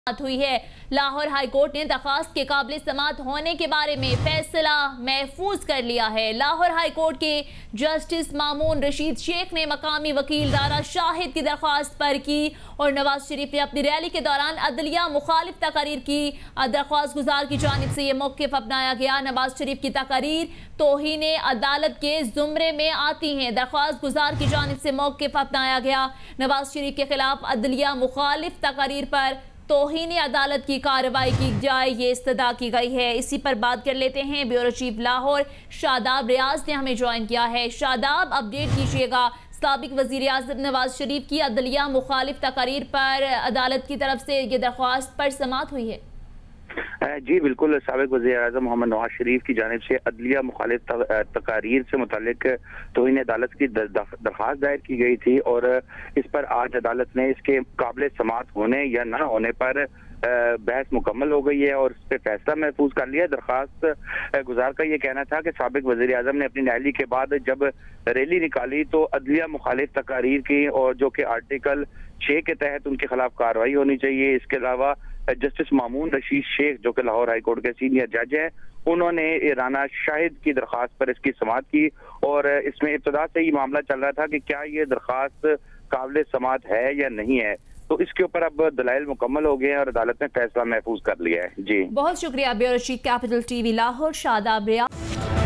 हुई है। Lahore high court ने दरखास्त के काबिल समाअत होने के बारे में फैसला महफूज कर लिया है। लाहौर हाई कोर्ट के जस्टिस मामून रशीद शेख ने मकामी वकील राना शाहिद की दरख्वास्त पर की और नवाज शरीफ ने अपनी रैली के दौरान अदलिया मुखालिफ तकारीर की। दरख्वास्त गुजार की जानिब से यह मौक़िफ़ अपनाया गया। नवाज शरीफ की तकारीर तौहीन अदालत के जुमरे में आती हैं। दरख्वास्त गुजार की जानिब से मौक़िफ़ अपनाया गया। नवाज शरीफ के खिलाफ अदलिया मुखालिफ तकारीर पर तौहीन अदालत की कार्रवाई की जाए, ये इस्तदा की गई है। इसी पर बात कर लेते हैं। ब्यूरो चीफ लाहौर शादाब रियाज ने हमें ज्वाइन किया है। शादाब, अपडेट कीजिएगा। साबिक वज़ीर आज़म नवाज शरीफ की अदलिया मुखालिफ तकारीर पर अदालत की तरफ से ये दरख्वास्त पर समाअत हुई है। जी बिल्कुल, साबिक वज़ीर आज़म मोहम्मद नवाज शरीफ की जानिब से अदलिया मुखालिफ तकारीर से मुतालिक तौहीन अदालत की दरख्वास्त दायर की गई थी और इस पर आज अदालत ने इसके काबिल समाअत होने या न होने पर बहस मुकम्मल हो गई है और इस पर फैसला महफूज कर लिया। दरख्वास्त गुजार का ये कहना था कि साबिक वज़ीर आज़म ने अपनी रैली के बाद जब रैली निकाली तो अदलिया मुखालिफ तकारीर की और जो कि आर्टिकल 6 के तहत उनके खिलाफ कार्रवाई होनी चाहिए। इसके अलावा जस्टिस मामून रशीद शेख जो कि लाहौर हाई कोर्ट के सीनियर जज हैं, उन्होंने राना शाहिद की दरख्वास्त पर इसकी समाअत की और इसमें इब्तदा से ही मामला चल रहा था कि क्या ये दरख्वास्त काबिल समाअत है या नहीं है। तो इसके ऊपर अब दलाइल मुकम्मल हो गए हैं और अदालत ने फैसला महफूज कर लिया है। जी बहुत शुक्रिया। Bureau chief capital TV Lahore Shadab रियाज।